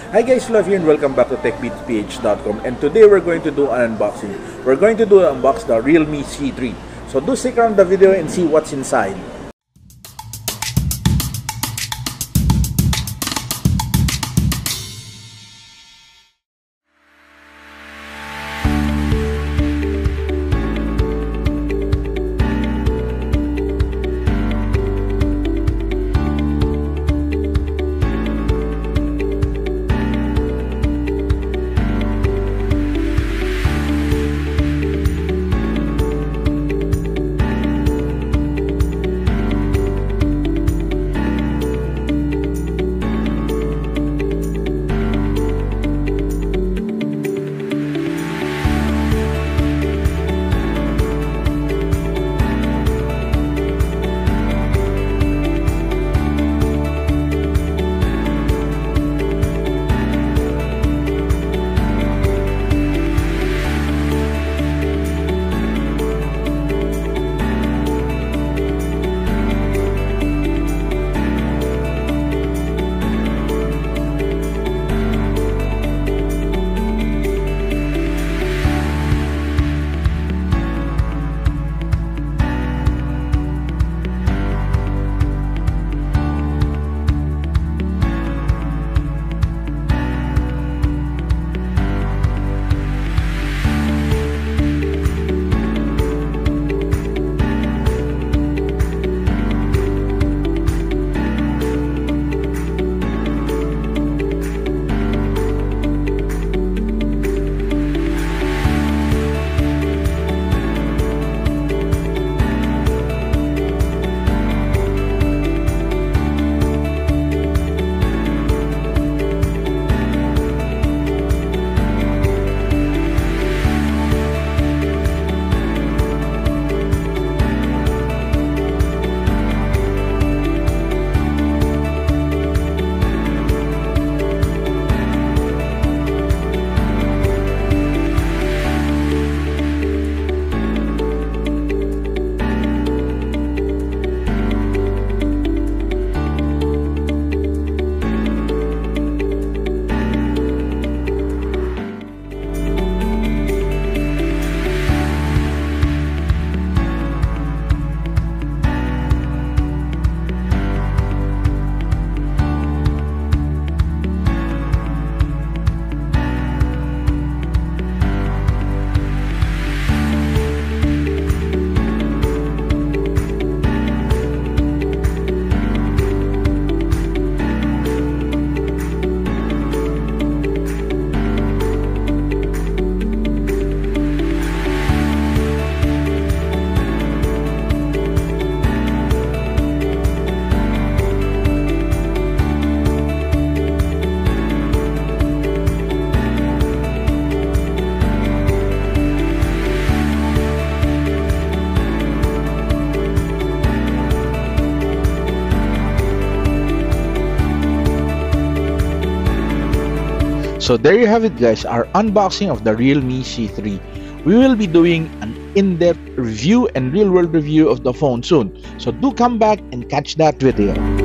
Hi guys, love you and welcome back to techbeatph.com, and today we're going to do an unboxing. We're going to unbox the Realme C3. So do stick around the video and see what's inside. So there you have it guys, our unboxing of the Realme C3. We will be doing an in-depth review and real-world review of the phone soon. So do come back and catch that video.